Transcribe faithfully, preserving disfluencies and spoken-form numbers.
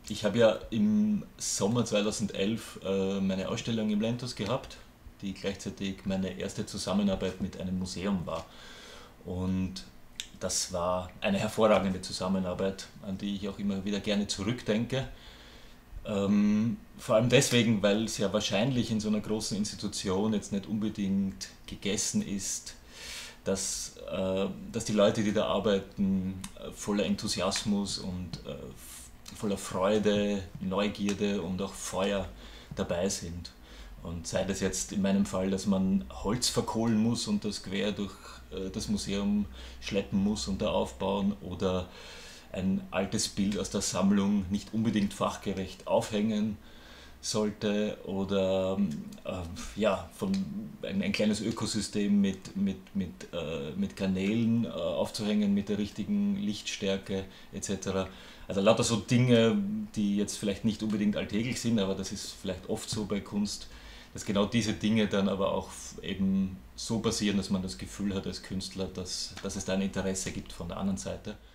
Ich habe ja im Sommer zweitausendelf äh, meine Ausstellung im Lentos gehabt, die gleichzeitig meine erste Zusammenarbeit mit einem Museum war. Und das war eine hervorragende Zusammenarbeit, an die ich auch immer wieder gerne zurückdenke. Ähm, vor allem deswegen, weil es ja wahrscheinlich in so einer großen Institution jetzt nicht unbedingt gegessen ist, dass, äh, dass die Leute, die da arbeiten, äh, voller Enthusiasmus und äh, voller Freude, Neugierde und auch Feuer dabei sind. Und sei das jetzt in meinem Fall, dass man Holz verkohlen muss und das quer durch äh, das Museum schleppen muss und da aufbauen, oder ein altes Bild aus der Sammlung nicht unbedingt fachgerecht aufhängen sollte, oder äh, ja, von, ein, ein kleines Ökosystem mit, mit, mit, äh, mit Kanälen äh, aufzuhängen, mit der richtigen Lichtstärke et cetera. Also lauter so Dinge, die jetzt vielleicht nicht unbedingt alltäglich sind, aber das ist vielleicht oft so bei Kunst, dass genau diese Dinge dann aber auch eben so passieren, dass man das Gefühl hat als Künstler, dass, dass es da ein Interesse gibt von der anderen Seite.